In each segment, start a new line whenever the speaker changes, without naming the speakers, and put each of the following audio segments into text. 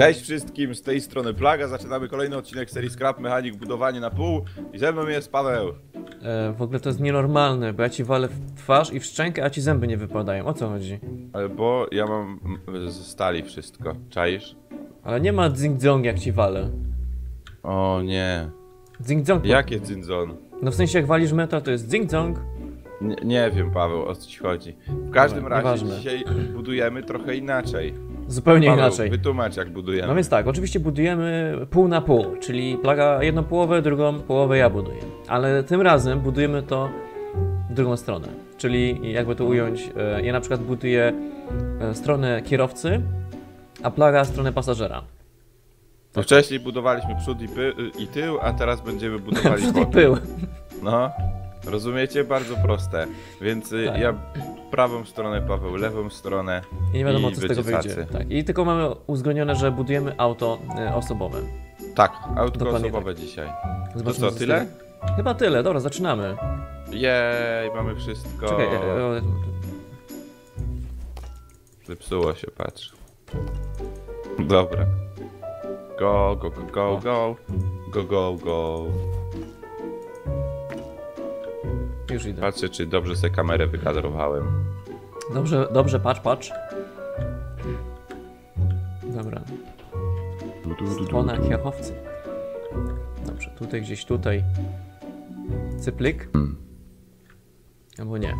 Cześć wszystkim, z tej strony Plaga. Zaczynamy kolejny odcinek serii Scrap Mechanic, budowanie na pół. I ze mną jest Paweł.
W ogóle to jest nienormalne, bo ja ci walę w twarz i w szczękę, a ci zęby nie wypadają. O co chodzi?
Bo ja mam ze stali wszystko. Czaisz?
Ale nie ma dzing-dzong jak ci walę.
O nie.
Dzing-dzong.
Jakie dzyndzon?
No w sensie jak walisz metal to jest dzing-dzong.
Nie wiem, Paweł, o co ci chodzi. W każdym razie
nieważne.
dzisiaj budujemy trochę inaczej.
Zupełnie
Paweł,
inaczej.
wytłumacz jak budujemy.
No więc tak, oczywiście budujemy pół na pół, czyli Plaga jedną połowę, drugą połowę ja buduję. Ale tym razem budujemy to w drugą stronę. Czyli jakby to ująć, ja na przykład buduję stronę kierowcy, a Plaga stronę pasażera.
To wcześniej budowaliśmy przód i tył, a teraz będziemy budowali
Przód i
boki.
pył.
No, rozumiecie? Bardzo proste. Więc
Tak.
ja prawą stronę, Paweł lewą stronę.
I nie wiadomo, co z
będzie
tego wyjdzie.
cacy.
Tak. I tylko mamy uzgodnione, że budujemy auto osobowe.
Tak, autko
Dokładnie
osobowe dzisiaj.
Zobaczymy,
To co, tyle?
Chyba tyle, dobra, zaczynamy.
Jej, mamy wszystko.
Czekaj,
Zepsuło się, patrz. Dobra. Go, go, go, go, go. Go, go, go.
już idę.
Patrzę, czy dobrze sobie kamerę wykadrowałem.
Dobrze, patrz. Dobra. Strona kierowcy. Dobrze, tutaj gdzieś tutaj. Cyplik. Albo nie.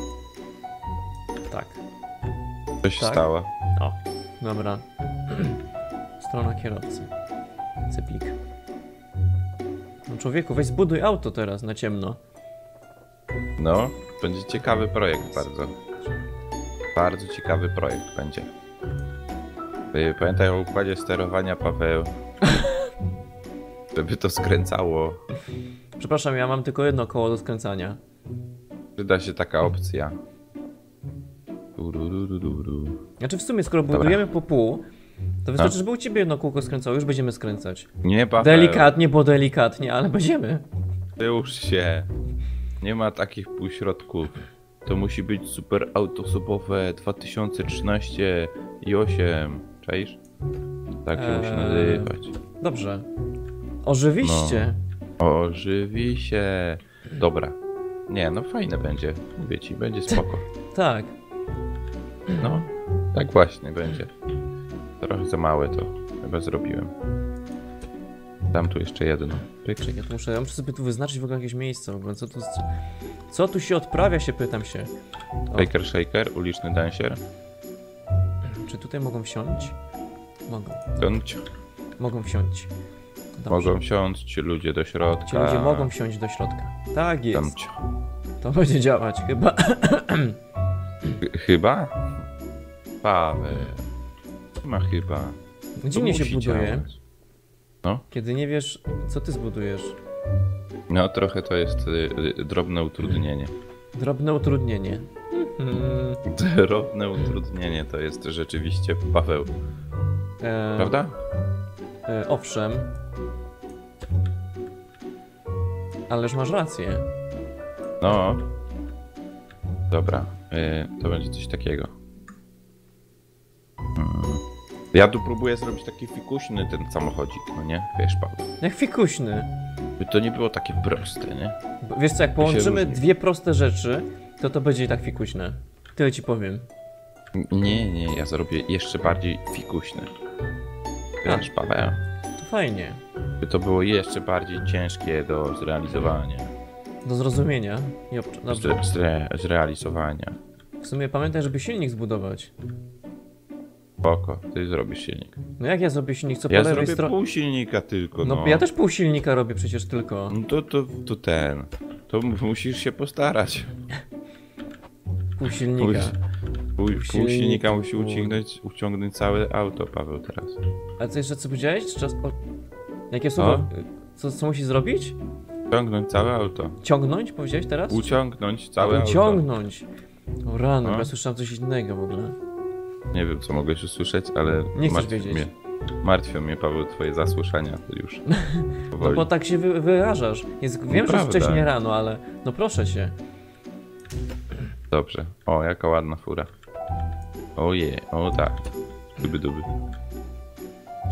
Tak.
Co się
Tak?
stało?
O, dobra. Strona kierowcy. Cyplik. No człowieku, weź zbuduj auto teraz na ciemno.
No, będzie ciekawy projekt bardzo. Bardzo ciekawy projekt będzie. Pamiętaj o układzie sterowania, Paweł. Żeby to skręcało.
Przepraszam, ja mam tylko jedno koło do skręcania.
Przyda się taka opcja.
Znaczy w sumie, skoro
Dobra.
budujemy po pół, to wystarczy, żeby u ciebie jedno kółko skręcało, już będziemy skręcać.
Nie, Paweł.
Delikatnie, bo delikatnie, ale będziemy.
Wyłóż się. Nie ma takich półśrodków. To musi być super auto osobowe 2013 i 8. Czaisz? Tak się musi nazywać.
Dobrze. Ożywiście.
Ożywi się. Dobra. Nie, no fajne będzie. Mówię ci, będzie spoko.
Tak.
No, tak właśnie będzie. Trochę za małe to chyba zrobiłem. Dam tu jeszcze jedno. Pyk.
Czekaj, ja muszę sobie tu wyznaczyć w ogóle jakieś miejsce. W ogóle. Co tu się odprawia, się pytam się. O,
Shaker, shaker, uliczny dancer.
czy tutaj mogą wsiąść? Mogą.
Siądź.
Mogą wsiąść. Dobrze.
Mogą wsiąść ludzie do środka.
Ci ludzie mogą wsiąść do środka. Tak jest.
Siądź.
To będzie działać chyba.
Chyba? Paweł. Nie ma chyba.
Dziwnie
To
się
musi
buduje,
działać. No.
kiedy nie wiesz, co ty zbudujesz.
No trochę to jest drobne utrudnienie.
Drobne utrudnienie.
Drobne utrudnienie to jest rzeczywiście Paweł. Prawda?
Owszem. Ależ masz rację.
No. Dobra. To będzie coś takiego. Ja tu próbuję zrobić taki fikuśny ten samochodzik, no nie? Wiesz, Paweł.
Jak fikuśny.
By to nie było takie proste, nie?
Wiesz co, jak połączymy
różni.
dwie proste rzeczy, to będzie i tak fikuśne. Tyle ci powiem.
Nie, ja zrobię jeszcze bardziej fikuśny. Wiesz, Paweł.
To fajnie.
By to było jeszcze bardziej ciężkie do zrealizowania.
Do zrozumienia. Dobrze.
Zrealizowania.
W sumie pamiętaj, żeby silnik zbudować.
Spoko, ty zrobisz silnik.
No jak ja zrobię silnik, co po
Ja
lewej
zrobię
stronie?
pół silnika tylko,
No
no.
ja też pół silnika robię przecież tylko.
No to ten. To musisz się postarać.
Pół silnika.
Pół
silnika,
silnika musi
pół.
uciągnąć całe auto, Paweł, teraz.
A co jeszcze co powiedziałeś? Czy czas jakie słowo? Co musi zrobić?
Uciągnąć całe auto.
Ciągnąć powiedziałeś teraz?
Uciągnąć całe auto.
Uciągnąć. O rano,
No.
bo ja słyszałem coś innego w ogóle.
Nie wiem, co mogłeś usłyszeć, ale
Nie chcesz wiedzieć.
Martwią mnie, Paweł, twoje zasłyszenia już.
No
Powoli.
bo tak się wyrażasz. Wiem, że jest
Prawda.
wcześniej rano, ale no proszę cię.
Dobrze. O, jaka ładna fura. O tak. Duby.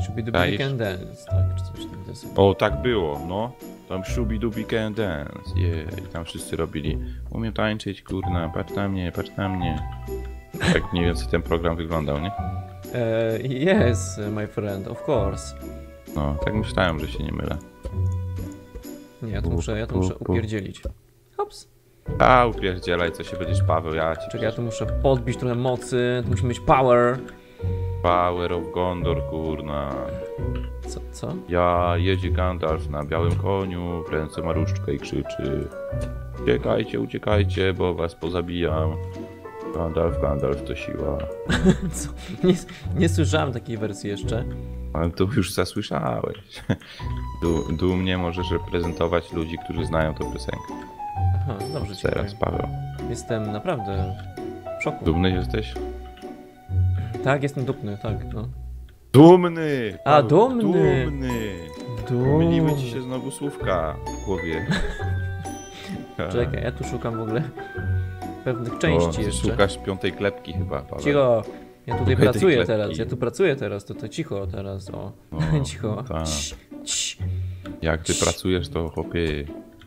Shubidubi
Czaisz?
can dance, tak, czy coś tam deseń.
O, tak było, no. Tam Shubidubi can dance. I tam wszyscy robili. Umiem tańczyć, kurna, patrz na mnie, patrz na mnie. Tak mniej więcej ten program wyglądał, nie?
Yes, my friend, of course.
No, tak myślałem, że się nie mylę.
Nie, ja to muszę upierdzielić. Hops.
A, upierdzielaj, co się będziesz, Paweł, ja ci...
Czekaj, ja tu muszę podbić trochę mocy, tu musi mieć power.
Power of Gondor, kurna.
Co?
Ja jedzie Gandalf na białym koniu, w ręce ma różdżkę i krzyczy: uciekajcie, uciekajcie, bo was pozabijam. Gandalf, Gandalf to siła.
Co? Nie słyszałem takiej wersji jeszcze.
Ale to już zasłyszałeś. Dumnie możesz reprezentować ludzi, którzy znają tę piosenkę.
Aha, dobrze ci
Teraz,
powiem.
Paweł.
Jestem naprawdę w szoku.
Dumny jesteś?
Tak, jestem dumny, tak, no.
Dumny!
A,
Paweł,
dumny!
Dumny! Myliły ci się znowu słówka w głowie.
Czekaj, ja tu szukam w ogóle pewnych części jeszcze.
Szukasz piątej klepki chyba, Paweł.
Cicho! Ja tutaj
Szukaj tej
pracuję
klepki.
teraz, ja tu pracuję teraz, to cicho teraz, o.
O,
Cicho.
tak.
Cii.
Jak ty pracujesz, to chłopie.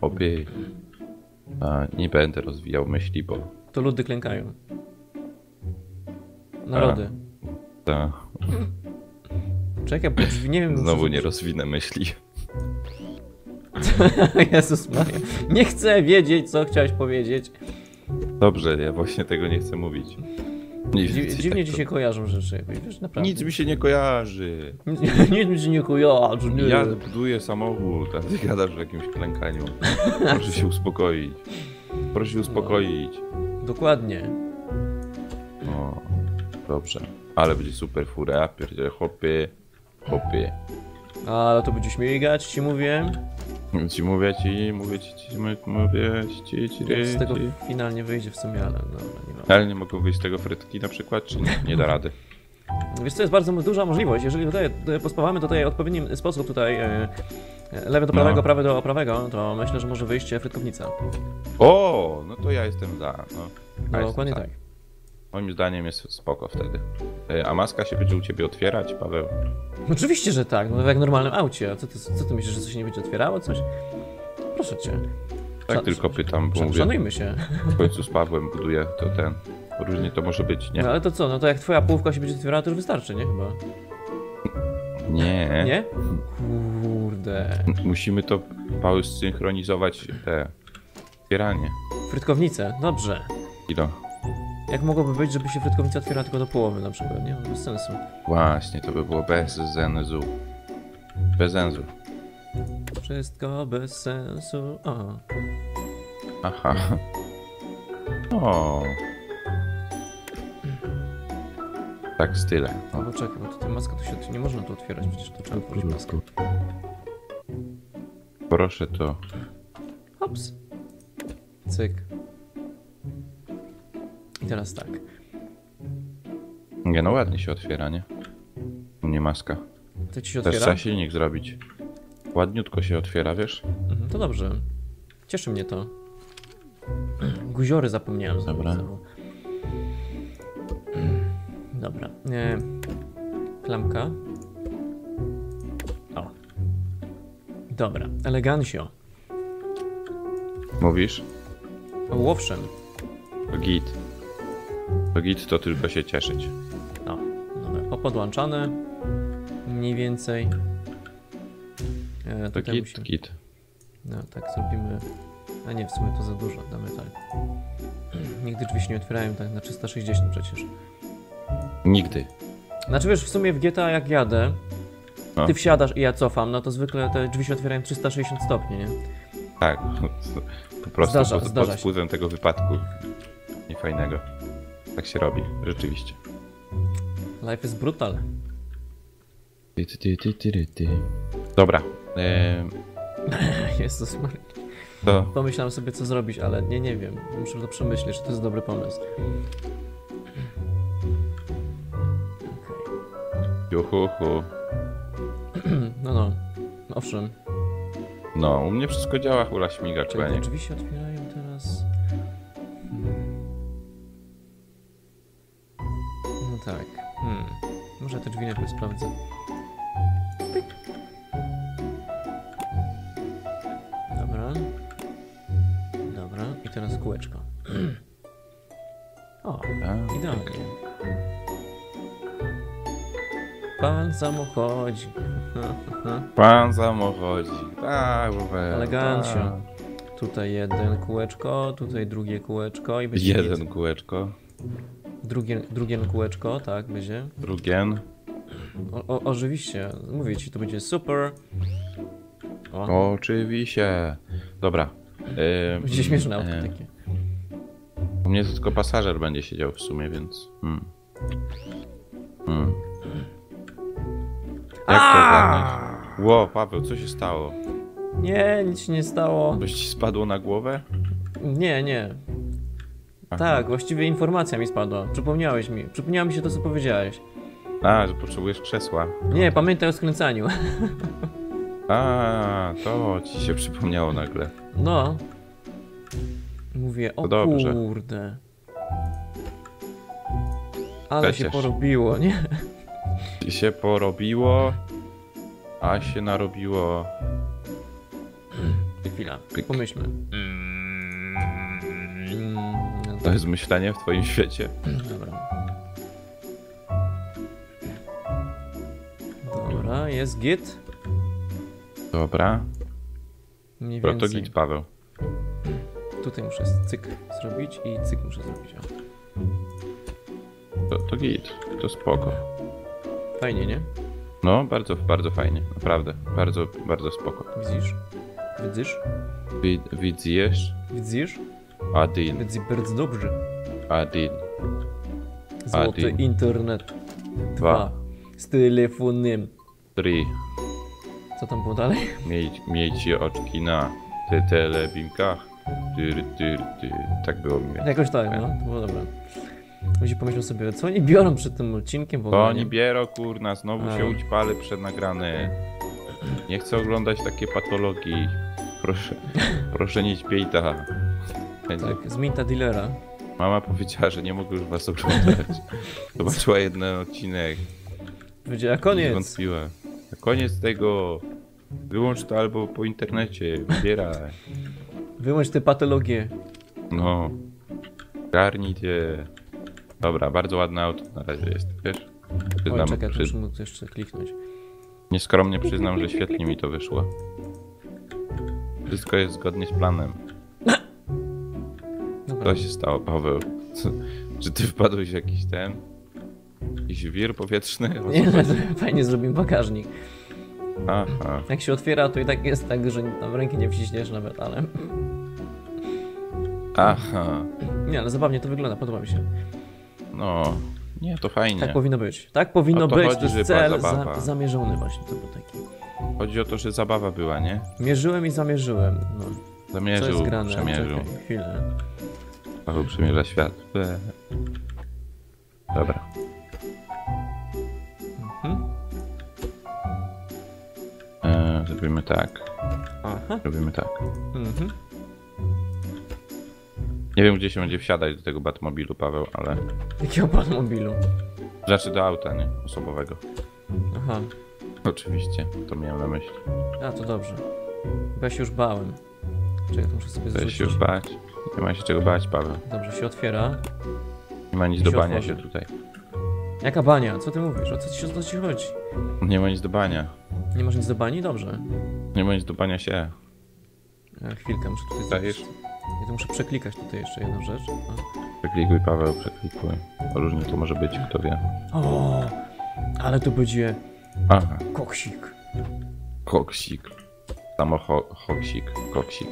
A, nie będę rozwijał myśli, bo...
To ludy klękają. Narody.
Ta,
Czekaj, bo drzwi nie wiem...
znowu nie rozwinę myśli.
Jezus Maria. Nie chcę wiedzieć, co chciałeś powiedzieć.
Dobrze, ja właśnie tego nie chcę mówić. Mniej więcej
Dziwnie
tak
ci się kojarzą rzeczy, jakoś, wiesz, naprawdę.
Nic mi się nie kojarzy.
Nic mi się nie kojarzy. Nie.
Ja buduję samochód, a ty gadasz o jakimś klękaniu. Proszę się uspokoić. Proszę się uspokoić.
Dokładnie.
O, dobrze. Ale będzie super fura, ja pierdzielę, chłopie.
Ale to będzie śmigać, ci mówię.
Mówię ci.
Jak z tego finalnie wyjdzie w sumie, ale no, nie wiem.
Ale nie mogą wyjść z tego frytki na przykład, czy nie? Nie da rady.
Wiesz co, jest bardzo duża możliwość, jeżeli tutaj pospawamy tutaj w odpowiedni sposób tutaj lewy do prawego,
No.
prawy do prawego, to myślę, że może wyjść frytkownica.
O, no to ja jestem za. No,
No
ja
dokładnie
jestem
tak.
za. Moim zdaniem jest spoko wtedy. A maska się będzie u ciebie otwierać, Paweł?
Oczywiście, że tak, no jak w normalnym aucie. A co ty myślisz, że coś się nie będzie otwierało, coś? Proszę cię.
Tak tylko pytam, bo mówię,
Szanujmy się.
w końcu z Pawłem buduję to ten. Różnie to może być, nie?
No ale to co, no to jak twoja połówka się będzie otwierała, to już wystarczy, nie chyba?
Nie.
Nie? Kurde.
Musimy to, Paweł, zsynchronizować te otwieranie.
Frytkownicę, dobrze.
Kilo.
Jak mogłoby być, żeby się frytkownica otwierała tylko do połowy na przykład, nie? No, bez sensu.
Właśnie, to by było bez sensu. Bez sensu.
Wszystko bez sensu. O.
Aha. O. Tak, style.
No bo czekaj, bo tutaj maska tu się nie można tu otwierać, przecież to trzeba otworzyć maskę.
Proszę to.
Hops. Cyk. I teraz tak.
Nie no, ładnie się otwiera, nie? Nie maska.
To ci się
Też
otwiera?
trzeba silnik zrobić. Ładniutko się otwiera, wiesz?
Mhm, to dobrze. Cieszy mnie to. Guziory zapomniałem zrobić.
Dobra.
znowu. Dobra. Klamka. O. Dobra. Elegancio.
Mówisz?
O, owszem.
To git. To git, to tylko się cieszyć.
O. Dobra. Popodłączane. Mniej więcej.
To
Tutaj
git,
musimy...
git.
No tak zrobimy. A nie, w sumie to za dużo. Damy tak. Nigdy drzwi się nie otwierają tak na 360 przecież.
Nigdy.
Znaczy wiesz, w sumie w GTA jak jadę,
No.
ty wsiadasz i ja cofam, no to zwykle te drzwi się otwierają 360 stopni, nie?
Tak. Po prostu
Zdarza
pod
się.
wpływem tego wypadku niefajnego. Tak się robi, rzeczywiście.
Life is brutal.
Dobra.
Jezus Maria.
To
Pomyślałem sobie co zrobić, ale nie wiem. Muszę to przemyśleć, czy to jest dobry pomysł.
juhuhu.
No. Owszem.
No, u mnie wszystko działa, hula śmiga,
Czyli te
człowiek.
drzwi się otwierają teraz. No tak. Może te drzwi najpierw sprawdzę. teraz kółeczko. O,
A,
idealnie. Pan samochodzi.
Pan samochodzi. Tak,
Elegancio.
tak.
Tutaj jeden kółeczko, tutaj drugie kółeczko i będzie
Jeden
git.
kółeczko.
Drugie kółeczko, tak, będzie.
Drugien.
Oczywiście, mówię ci, to będzie super. O,
Oczywiście. Dobra.
będzie śmieszne auto takie.
U mnie tylko pasażer będzie siedział w sumie, więc... Jak to ogarnąć? Ło, Paweł, co się stało?
Nie, nic się nie stało.
Coś ci spadło na głowę?
Nie.
Aha.
Tak, właściwie informacja mi spadła. Przypomniałeś mi. Przypomniało mi się to, co powiedziałeś.
A, że potrzebujesz krzesła.
Nie, pamiętaj o skręcaniu.
A, to ci się przypomniało nagle.
No. Mówię, o
To dobrze.
kurde. Ale się
Przecież.
porobiło, nie?
Się porobiło, a się narobiło.
Chwila,
Pyk.
pomyślmy.
To jest myślenie w twoim świecie?
Dobra. Dobra, jest git.
Dobra.
Mniej
To
więcej.
git, Paweł.
Tutaj muszę cyk zrobić i cyk muszę zrobić. O.
To git. To spoko.
Fajnie, nie?
No, bardzo, bardzo fajnie. Naprawdę. Bardzo, bardzo spoko.
Widzisz? Widzisz?
Widzisz?
Widzisz?
Adin.
Widzisz bardzo dobrze.
Adin.
Złoty
Один.
internet.
Dwa.
Z telefonem.
3.
Co tam było dalej?
Miejcie oczki na telebimkach. Tak było mi.
Jakoś tak, no. To było dobre. Ludzie pomyślą sobie, co oni biorą przed tym odcinkiem w ogóle.
To oni
nie?
biorą, kurna, znowu się ućpali przed nagrane. Nie chcę oglądać takie patologii. Proszę nie ćpiejta.
Tak, zmień ta dealera.
Mama powiedziała, że nie mogę już was oglądać. Zobaczyła jeden odcinek.
Powiedziała,
Nie
koniec.
zwątpiła. Koniec tego. Wyłącz to albo po internecie. Wybieraj.
Wyłącz te patologie.
No. Garnijcie. Dobra, bardzo ładne auto na razie jest, wiesz?
Oj, czekaj, to muszę mu to jeszcze kliknąć.
Nieskromnie przyznam, że świetnie mi to wyszło. Wszystko jest zgodnie z planem.
Dobra.
Co się stało, Paweł? Czy ty wpadłeś w jakiś jakiś wir powietrzny? O co
Nie,
chodzi?
fajnie zrobimy bagażnik.
Aha.
Jak się otwiera, to i tak jest tak, że tam ręki nie wciśniesz nawet, ale...
Aha.
Nie, ale zabawnie to wygląda, podoba mi się.
No. Nie, to fajnie.
Tak powinno być. Tak powinno
O to
być,
chodzi,
to
że
jest
była
cel
zabawa.
zamierzony właśnie, to był taki.
Chodzi o to, że zabawa była, nie?
Mierzyłem i zamierzyłem, no. Co
Zamierzył,
jest grane?
przemierzył.
Czekaj, chwilę.
Paweł przemierza świat. Dobra.
Mhm.
Zrobimy tak.
Aha.
Robimy tak.
Mhm.
Nie wiem, gdzie się będzie wsiadać do tego Batmobilu, Paweł, ale...
Jakiego Batmobilu?
Znaczy do auta, nie? Osobowego.
Aha.
Oczywiście, to miałem na myśli.
A, to dobrze. Bo ja się już bałem. Czekaj, to muszę sobie
Chcesz
zrzucić.
się już bać? Nie ma się czego bać, Paweł.
Dobrze, się otwiera.
Nie ma nic
I
do
się
bania
otworzy.
się tutaj.
Jaka bania? Co ty mówisz? O co ci chodzi?
Nie ma nic do bania.
Nie masz nic do bani? Dobrze.
Nie ma nic do bania się.
Chwilkę, muszę tutaj
Dajesz?
zrobić. Ja to muszę przeklikać tutaj jeszcze jedną rzecz.
Przeklikuj, Paweł, przeklikuj. Różnie to może być, kto wie.
O, ale to będzie
Aha,
koksik.
koksik. Hoksik, koksik.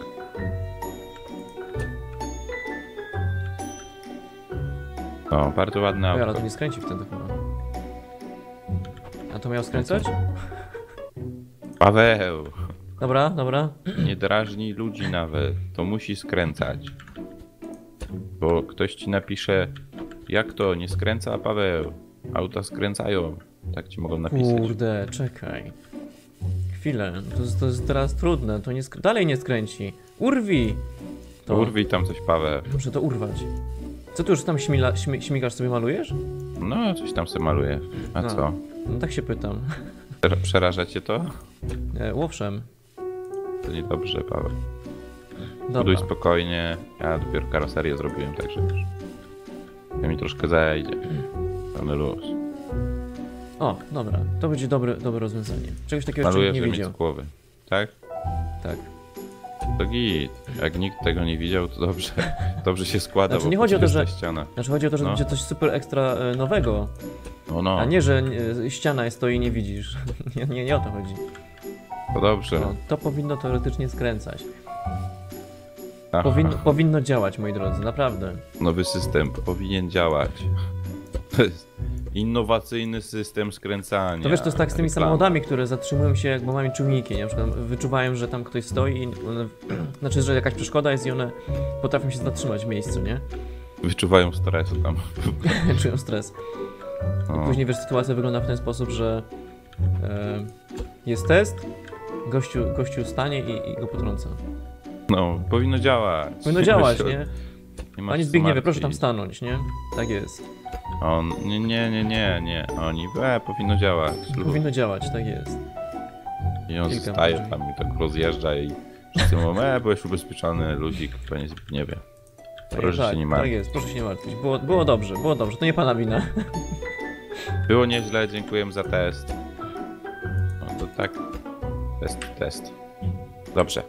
O, bardzo ładne
Oj, ale
auto.
to nie skręci wtedy chyba. A to miał skręcać?
Paweł,
Dobra, dobra.
nie drażnij ludzi nawet. To musi skręcać. Bo ktoś ci napisze, jak to, nie skręca, Paweł? Auta skręcają. Tak ci mogą napisać.
Kurde, czekaj. Chwilę, to jest teraz trudne, to nie dalej nie skręci. Urwij! To
Urwij tam coś, Paweł.
muszę to urwać. Co ty już tam śmigasz sobie malujesz?
No, coś tam sobie maluje. A
No.
co?
No tak się pytam.
Przeraża cię to?
Owszem.
To niedobrze, Paweł.
Dobra.
Buduj spokojnie. Ja dopiero karoserię zrobiłem, także wiesz. Ja mi troszkę zajdzie. Pełny luz.
O, dobra. To będzie dobre rozwiązanie. Czegoś takiego jeszcze
Maluję,
nie
żeby mieć
widział.
z głowy. Tak?
Tak.
To git. Jak nikt tego nie widział, to dobrze. Dobrze się składa,
Znaczy,
bo
nie chodzi o to,
jest
że-
ta ściana.
Znaczy chodzi o to, że
No.
będzie coś super ekstra nowego,
No,
a nie, że ściana stoi i nie widzisz. Nie o to chodzi.
to dobrze.
No, to powinno teoretycznie skręcać.
Aha.
Powinno działać, moi drodzy, naprawdę.
Nowy system powinien działać. To jest innowacyjny system skręcania.
To wiesz, to jest tak z tymi
Reklama.
samochodami, które zatrzymują się, jak mamy czujniki, nie? Na przykład wyczuwają, że tam ktoś stoi i one, znaczy, że jakaś przeszkoda jest i one potrafią się zatrzymać w miejscu, nie?
Wyczuwają stres tam.
Czują stres.
No.
Później wiesz, sytuacja wygląda w ten sposób, że jest test, gościu stanie i go potrąca.
No, powinno działać.
Powinno działać,
ma się-
nie?
Nie ma
Panie
się co
Zbigniewie, proszę tam
martwić.
stanąć, nie? Tak jest.
On, nie. Oni, powinno działać.
Powinno działać, tak jest.
I on
Kilka
zostaje
drzwi.
tam i tak rozjeżdża i wszyscy mówią, byłeś ubezpieczony, ludzik, panie Zbigniewie. Proszę
tak,
się nie
tak
martwić.
jest, proszę się nie martwić. Było dobrze, to nie pana wina.
Było nieźle, dziękuję za test. No to tak. Test. Dobrze.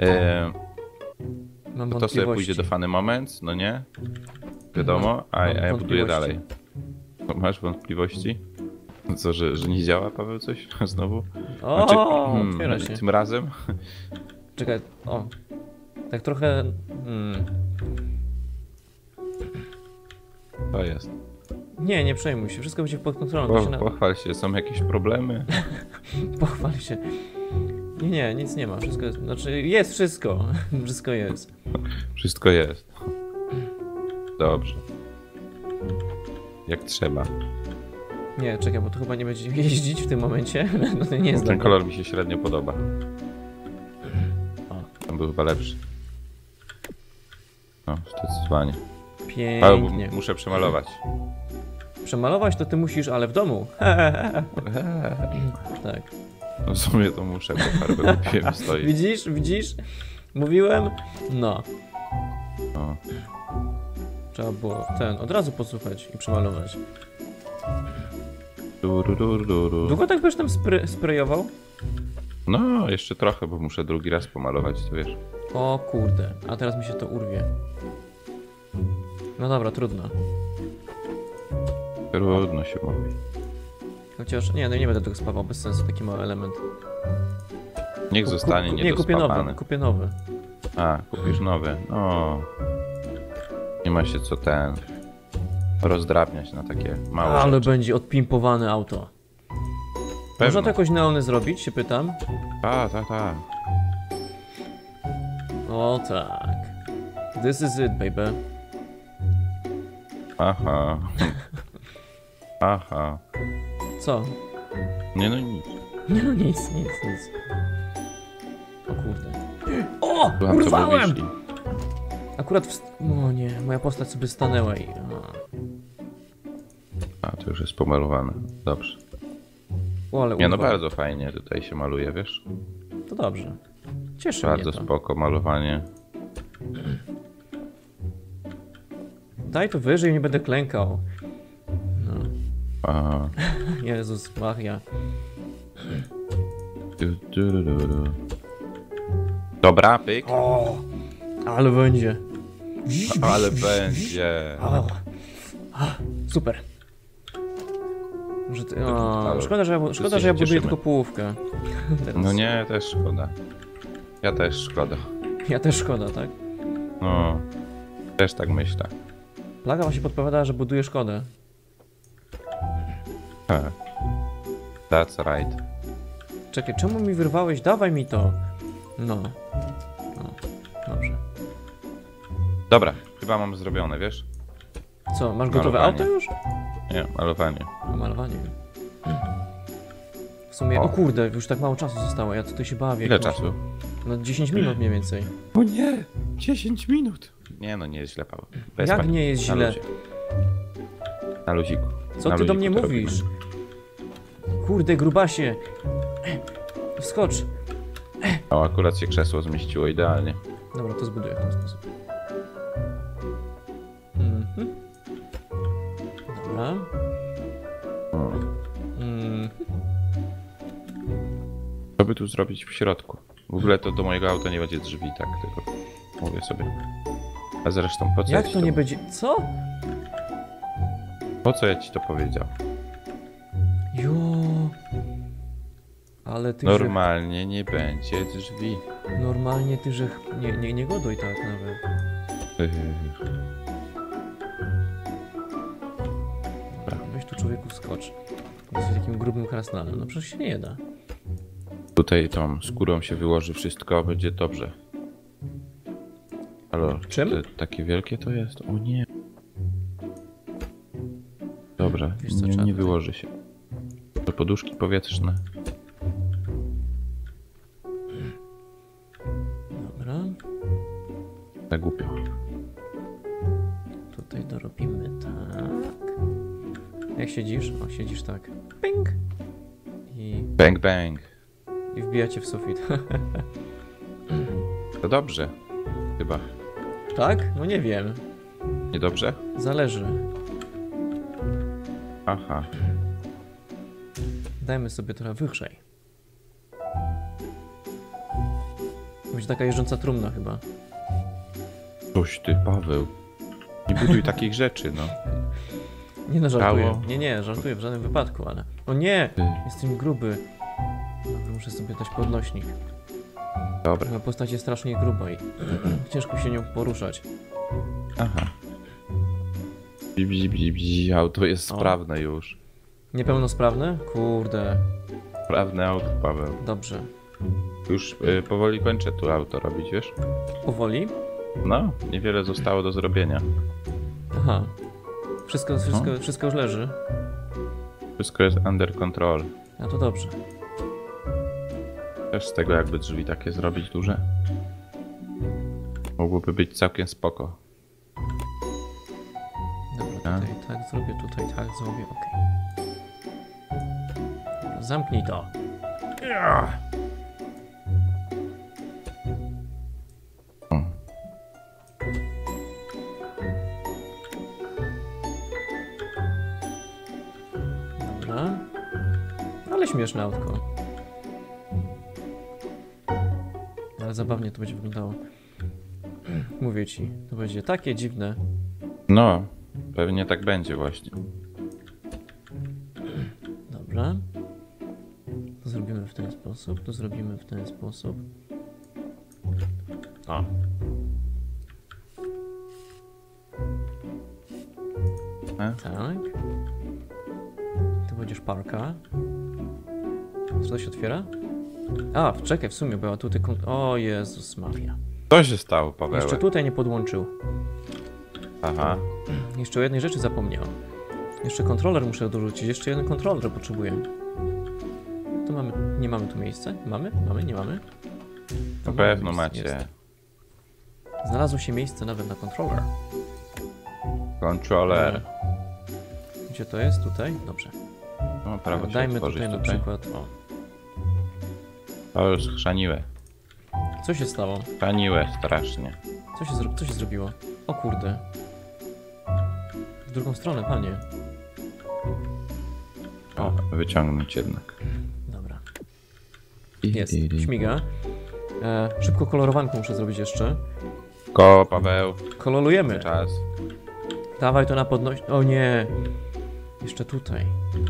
Mam
To sobie pójdzie
wątpliwości.
do Funny Moments, no nie? Wiadomo, a
Mam
ja buduję
wątpliwości.
dalej. Masz wątpliwości? Co, że nie działa, Paweł, coś? Znowu?
O, otwiera się.
Tym razem?
Czekaj, tak trochę...
To jest.
Nie przejmuj się, wszystko będzie pod kontrolą. To się
Pochwal się, są jakieś problemy?
Pochwal się. Nie, nic nie ma, wszystko jest... Znaczy, jest wszystko. Wszystko jest.
Wszystko jest. Dobrze. Jak trzeba.
Nie, czekaj, bo to chyba nie będzie jeździć w tym momencie. No to nie jest
Ten
dobre.
kolor mi się średnio podoba.
O.
Ten był chyba lepszy. No, zdecydowanie. Ale
Pięknie.
muszę przemalować.
Przemalować to ty musisz, ale w domu. Tak.
No w sumie to muszę, bo farbę kupiłem, stoi.
Widzisz? Mówiłem? No.
No.
Trzeba było od razu posłuchać i przemalować.
Durururu.
Długo tak byś tam sprejował?
No, jeszcze trochę, bo muszę drugi raz pomalować, to wiesz.
O kurde, a teraz mi się to urwie. No dobra, trudno.
Trudno się mówi.
Chociaż, nie będę tego spawał, bez sensu, taki mały element.
Niech zostanie
Nie, kupię nowy,
niedospawany.
kupię nowy.
A, kupisz nowy. No. Nie ma się co rozdrabniać na takie małe
Ale
rzeczy.
będzie odpimpowane auto. Można to jakoś neony zrobić, się pytam?
Tak.
O tak. This is it, baby.
Aha. Aha.
Co?
Nie no nic.
Nie no nic. O kurde. O!
Słucham, co
Urwałem!
mówisz i-
Akurat o nie, moja postać sobie stanęła i...
A, to już jest pomalowane. Dobrze.
O, ale
Nie no,
urwał.
bardzo fajnie tutaj się maluje, wiesz?
To dobrze. Cieszy
Bardzo
mnie to.
spoko malowanie.
Daj to wyżej, nie będę klękał. No.
Aha.
Jezus Maria.
Du. Dobra, pyk.
O! Ale będzie.
Ale będzie.
O. Super. Że ty, o, szkoda, że ja buduję
cieszymy.
tylko połówkę. Teraz.
No nie, też szkoda. Ja też szkoda.
Ja też szkoda, tak?
No. Też tak myślę.
Plaga właśnie podpowiadała, że buduje szkodę.
Tak. That's right.
Czekaj, czemu mi wyrwałeś? Dawaj mi to. No. Dobrze.
Dobra, chyba mam zrobione, wiesz?
Co, masz gotowe
Malowanie.
auto już?
Nie, malowanie.
Malowanie. W sumie, o kurde, już tak mało czasu zostało, ja tutaj się bawię.
Ile
jakimś-
czasu?
No 10 minut mniej więcej.
O nie! 10 minut! Nie no, nie jest źle, Paweł. Bez
Jak
paniki.
nie jest
Na
źle?
luzie. Na luziku.
Co
Na
ty do
luziku
mnie
to
mówisz?
robimy.
Kurde, grubasie. Wskocz.
O, akurat się krzesło zmieściło idealnie.
Dobra, to zbuduję w ten sposób. Mhm. Dobra.
Co by tu zrobić w środku? W ogóle to do mojego auta nie będzie drzwi, tak, tylko mówię sobie. A zresztą po co
Jak
ja ci
to nie będzie... Co?
Po co ja ci to powiedział?
Jo. Ale ty
Normalnie nie będzie drzwi.
Normalnie ty, że... Nie goduj tak nawet. Dobra, weź tu człowieku skocz. Jesteś takim grubym krasnalem. No przecież się nie da.
Tutaj tą skórą się wyłoży wszystko, będzie dobrze. Halo,
Czym?
takie wielkie to jest? O nie. Dobra,
Wiesz co, trzeba
nie
tutaj-
wyłoży się. To poduszki powietrzne.
Dobra.
Tak głupio.
Tutaj dorobimy tak. Jak siedzisz? O, siedzisz tak. Ping! I
Bang bang.
wbijacie w sufit.
To dobrze. Chyba.
Tak? No nie wiem.
Niedobrze?
Zależy.
Aha.
Dajmy sobie trochę wyżej. Będzie taka jeżdżąca trumna chyba.
Coś ty, Paweł. Nie buduj takich rzeczy, no.
Nie no, żartuję.
Ciało.
Nie, żartuję w żadnym wypadku, ale... O nie!
Ty.
Jestem gruby. Dobra, muszę sobie dać podnośnik.
Dobra.
Moja postać jest strasznie gruba i ciężko się nią poruszać.
Aha. Bzi, auto jest
O.
sprawne już.
Niepełnosprawny? Kurde.
Sprawne auto, Paweł.
Dobrze.
Już powoli kończę tu auto robić, wiesz?
Powoli?
No, niewiele zostało do zrobienia.
Aha. Wszystko już leży.
Wszystko jest under control.
A to dobrze.
Też z tego jakby drzwi takie zrobić duże. Mogłoby być całkiem spoko.
Dobra, tutaj tak zrobię, tutaj tak zrobię, okej. Dobra, zamknij to.
O.
Dobra. Ale śmieszne autko. Ale zabawnie to będzie wyglądało. Mówię ci, to będzie takie dziwne.
No, pewnie tak będzie właśnie.
Dobra. To zrobimy w ten sposób, to zrobimy w ten sposób. O. Tak. Tu będziesz parka. Co to się otwiera? A, czekaj, w sumie była tutaj... O Jezus Maria.
Co się stało, Paweł?
Jeszcze tutaj nie podłączył.
Aha.
Jeszcze o jednej rzeczy zapomniał. Jeszcze kontroler muszę dorzucić. Jeszcze jeden kontroler potrzebuję. To mamy... Nie mamy tu miejsca? Mamy? Mamy? Nie mamy?
Na
Mamy
pewno
miejsce,
macie.
jest. Znalazło się miejsce nawet na kontroler.
Controller.
Gdzie to jest? Tutaj? Dobrze.
No, prawo się
Dajmy
otworzyć
tutaj na przykład... O.
To już chrzaniłe.
Co się stało?
Chrzaniłe strasznie.
Co się zrobiło? O kurde. W drugą stronę, panie.
O, wyciągnąć jednak.
Dobra. Jest. Śmiga. Szybko kolorowanką muszę zrobić jeszcze.
Ko, Paweł.
Kolorujemy.
Czas.
Dawaj to na podnoś... O nie. Jeszcze tutaj.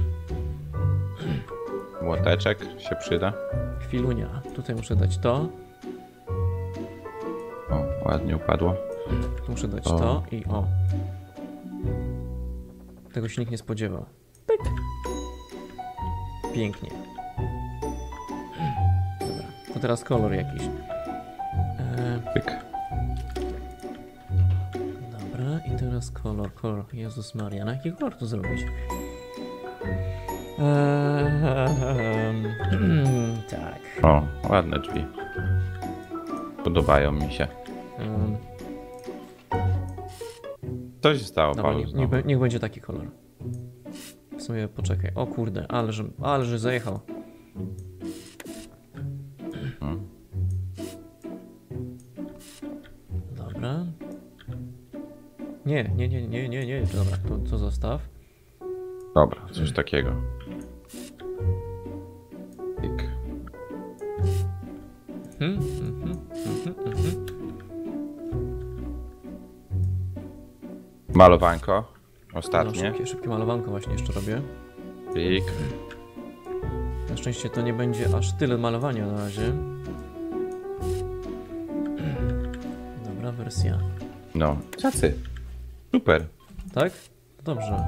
Młoteczek się przyda.
Chwilunia. Tutaj muszę dać to.
O, ładnie upadło.
Tu muszę dać
O.
to i o. Tego się nikt nie spodziewał. Pyk. Pięknie. Dobra. To teraz kolor jakiś.
Pyk.
Dobra. I teraz kolor. Jezus Maria. Na jaki kolor to zrobić? Tak.
O, ładne drzwi. Podobają mi się. Co się stało,
Dobra,
Paweł? znowu?
niech będzie taki kolor. W sumie poczekaj. O kurde, ale że zajechał. Nie. Dobra, to zostaw.
Dobra, coś takiego. Tyk. Malowanko.
No,
Ostatnie.
szybkie malowanko właśnie jeszcze robię.
Tyk.
Na szczęście to nie będzie aż tyle malowania na razie. Dobra wersja.
No, cacy. Super.
Tak? Dobrze.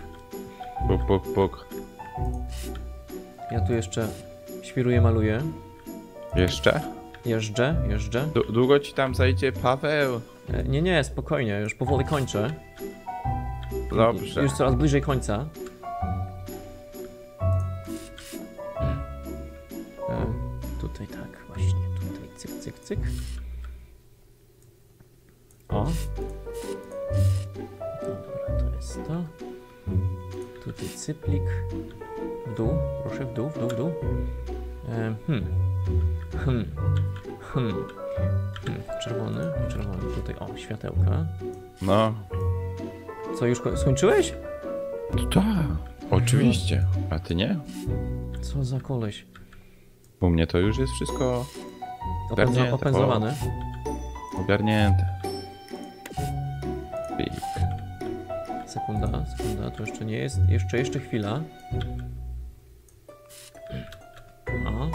Puk.
Ja tu jeszcze świruję, maluję.
Jeszcze?
Jeżdżę.
Długo ci tam zajdzie, Paweł?
Nie, spokojnie, już powoli kończę.
Dobrze.
Już coraz bliżej końca. Tutaj tak, właśnie, tutaj cyk. O. Dobra, to jest to. Tutaj cyplik. W dół, proszę, w dół. Czerwony, tutaj, o, światełka.
No.
Co, już skończyłeś?
Tak. Oczywiście. A ty nie?
Co za koleś?
U mnie to już jest wszystko ogarnięte.
Opędzlowane.
Ogarnięte. Pik.
Sekunda, to jeszcze nie jest. Jeszcze chwila. O.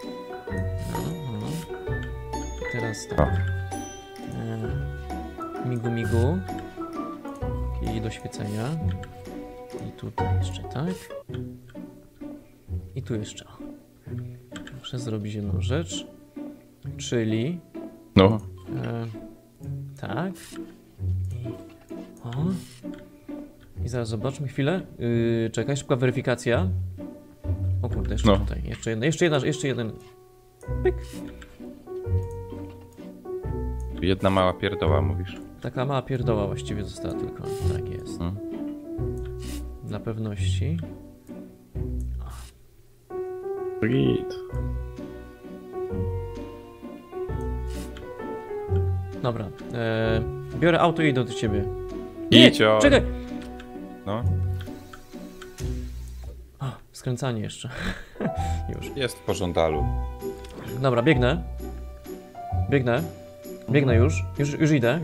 Teraz tak. Migu. I do świecenia. I tutaj jeszcze tak. I tu jeszcze. Muszę zrobić jedną rzecz. Czyli...
No.
Tak. I zaraz zobaczmy chwilę. Czekaj, szybka weryfikacja. O kurde, jeszcze tutaj. Jeszcze jeden. Pyk.
Jedna mała pierdoła, mówisz.
Taka mała pierdoła właściwie została tylko. Tak jest. Dla pewności.
Git.
Dobra. Biorę auto i idę do ciebie.
Idź-o.
Czekaj!
No.
O, skręcanie jeszcze. Już.
Jest w pożądalu.
Dobra, biegnę. Biegnę już. Już idę.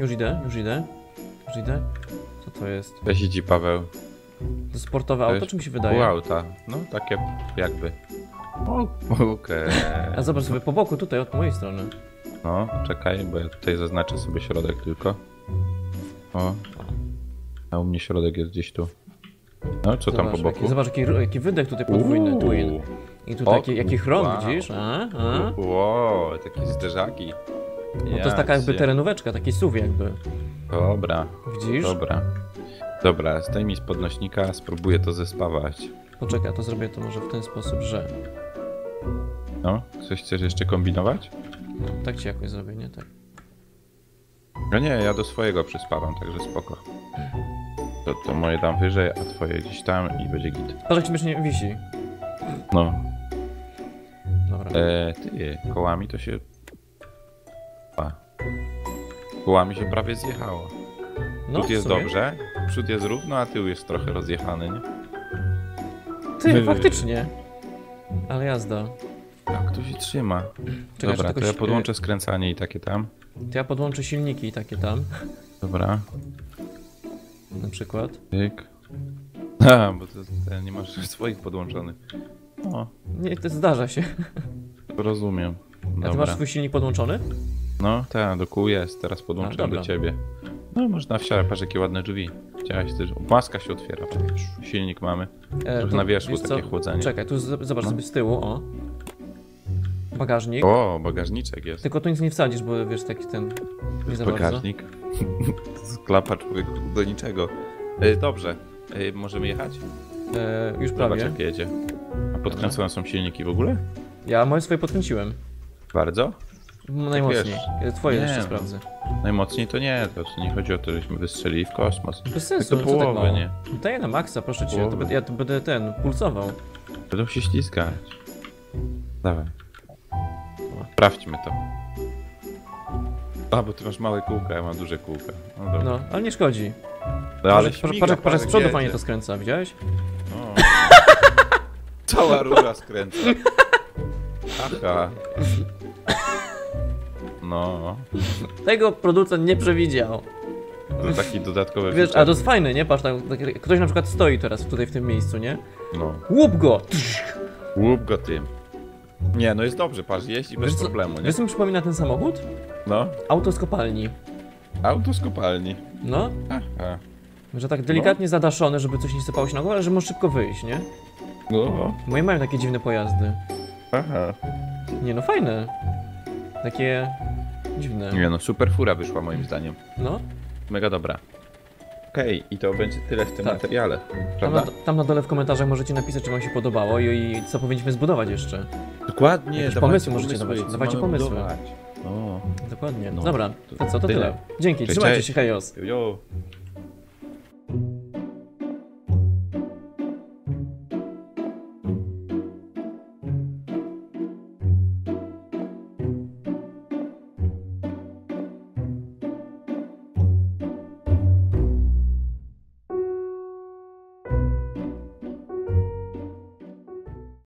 Co to jest?
Weź idź, Paweł.
To sportowe auto, czy mi się wydaje?
Pół auta. No, takie jakby. Okej.
A zobacz sobie po boku, tutaj, od mojej strony.
No, czekaj, bo ja tutaj zaznaczę sobie środek tylko. O. A u mnie środek jest gdzieś tu. No, co tam po boku?
Zobacz, jaki wydech tutaj podwójny, twin. I tu jaki chrom, widzisz?
Wow, takie zderzaki.
No to jest taka jakby terenóweczka, taki SUV jakby.
Dobra.
Widzisz?
Dobra, zdejmij z podnośnika, spróbuję to zespawać.
Poczekaj, to zrobię to może w ten sposób, że...
No, coś chcesz jeszcze kombinować?
No, tak ci jakoś zrobię, nie? Tak.
No nie, ja do swojego przyspawam, także spoko. To moje dam wyżej, a twoje gdzieś tam i będzie git.
Patrz, jak ci nie wisi.
No.
Dobra.
Ty, kołami to się... Kołami się prawie zjechało.
No,
Przód jest dobrze, przód jest równo, a tył jest trochę rozjechany, nie?
Ty, faktycznie. Ale jazda.
Jak to się trzyma?
Czekaj,
dobra, to ja podłączę skręcanie i takie tam.
To ja podłączę silniki i takie tam.
Dobra.
Na przykład.
Tyk. Bo to nie masz swoich podłączonych. O.
Nie, to zdarza się.
Rozumiem. Dobra.
A ty masz swój silnik podłączony?
No, tak, do kół jest. Teraz podłączyłem do ciebie. No, można wsiadać, patrz jakie ładne drzwi. Chciałaś też. Maska się otwiera. Silnik mamy. Trochę na wierzchu takie chłodzenie.
Czekaj, tu zobacz sobie z tyłu, o. Bagażnik.
O, bagażniczek jest.
Tylko tu nic nie wsadzisz, bo wiesz, taki ten... Nie za
bagażnik. Sklapa człowieku do niczego. Dobrze. Możemy jechać?
Już prawie.
Zobacz jak jedzie. A podkręcone są silniki w ogóle?
Ja moje swoje podkręciłem.
Bardzo?
Najmocniej. Twoje jeszcze sprawdzę.
Najmocniej to nie, to nie chodzi o to, żeśmy wystrzelili w kosmos.
Bez sensu,
do połowy, nie?
Daj na maksa, proszę cię, ja to będę pulsował.
Będą się ściskać. Dawaj. Sprawdźmy to. A, bo ty masz małe kółka, ja mam duże kółka.
No, ale nie szkodzi.
No ale
patrz, z przodu fajnie to skręca, widziałeś?
No. Cała rura skręca. Aha. No.
Tego producent nie przewidział.
To taki dodatkowy
Wiesz,
feature.
a to jest fajne, nie? Patrz, tak, ktoś na przykład stoi teraz tutaj w tym miejscu, nie?
No.
Łup go!
Łup go tym. Nie, no jest dobrze, patrz, jeździ bez problemu, nie?
Wiesz, co mi przypomina ten samochód?
No.
Auto z kopalni.
Auto z kopalni.
No,
Aha.
że tak delikatnie zadaszone, żeby coś nie sypało się na głowę, ale że możesz szybko wyjść, nie?
No.
Moje mają takie dziwne pojazdy.
Aha.
Nie no, fajne. Takie... dziwne.
Nie no, super fura wyszła moim zdaniem.
No,
Mega dobra. Okej, i to będzie tyle w tym
Tak.
materiale,
tam
prawda?
tam na dole w komentarzach możecie napisać, czy wam się podobało i co powinniśmy zbudować jeszcze.
Dokładnie,
Jakieś
dawajcie
pomysły możecie dawać,
co
dawajcie
mamy
pomysły.
budować. No.
Dokładnie.
No,
Dobra, to co, to
tyle.
tyle. Dzięki,
Cześć,
trzymajcie
cześć.
się, hejos.
Jo.